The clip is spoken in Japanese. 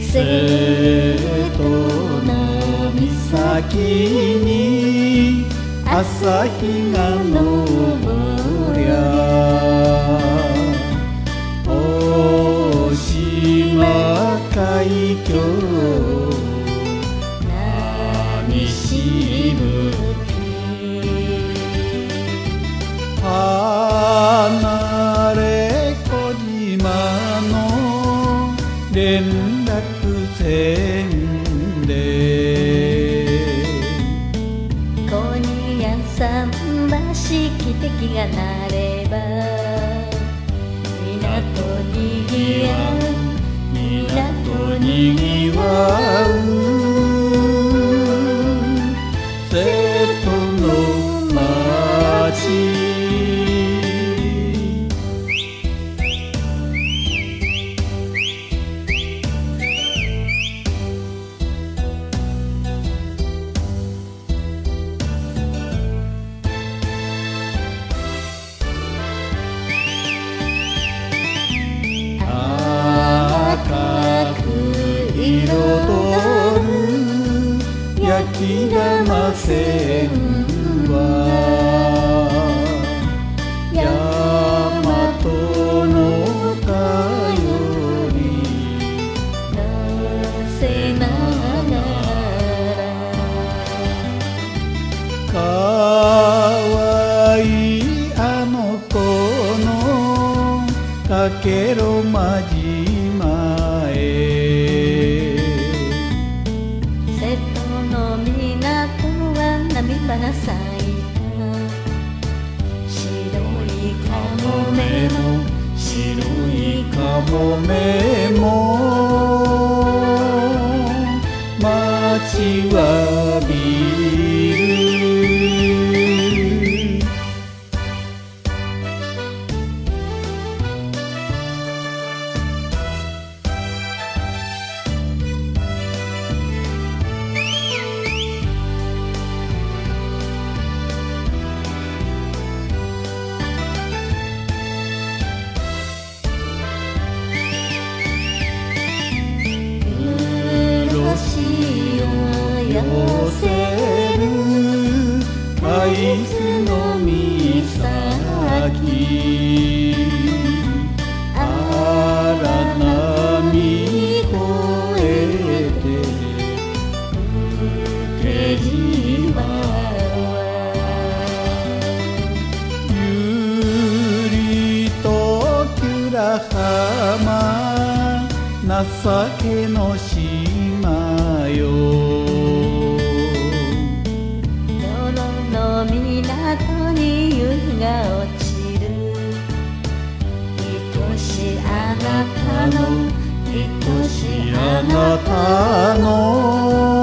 瀬戸の岬に朝日が昇りゃ大島海峡波しぶき離れ小島の連絡船で今夜桟橋汽笛が鳴れば港にぎわう港にぎわう瀬戸の町焼き玉線は大和のかより乗せながらかわいいあの子のかけろま島へ瀬戸の港は波花咲いた白いカモメも白いカモメも待ちわびる寄せる海津の岬荒波越えて受島はゆりときゅら浜情けの島よ港に夕日が落ちる愛しいあなたの愛しいあなたの